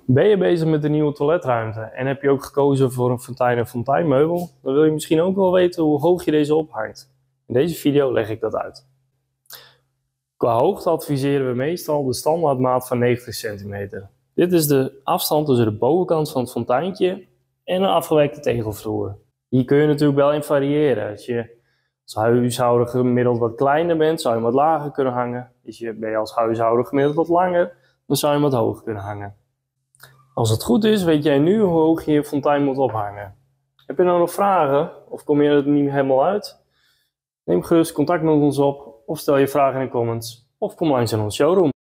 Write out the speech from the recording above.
Ben je bezig met de nieuwe toiletruimte en heb je ook gekozen voor een fontein en fonteinmeubel? Dan wil je misschien ook wel weten hoe hoog je deze ophangt. In deze video leg ik dat uit. Qua hoogte adviseren we meestal de standaardmaat van 90 cm. Dit is de afstand tussen de bovenkant van het fonteintje en een afgewerkte tegelvloer. Hier kun je natuurlijk wel in variëren. Als je als huishouden gemiddeld wat kleiner bent, zou je hem wat lager kunnen hangen. Ben je als huishouden gemiddeld wat langer, dan zou je hem wat hoger kunnen hangen. Als het goed is, weet jij nu hoe hoog je je fontein moet ophangen. Heb je nou nog vragen of kom je er niet helemaal uit? Neem gerust contact met ons op of stel je vragen in de comments of kom langs in ons showroom.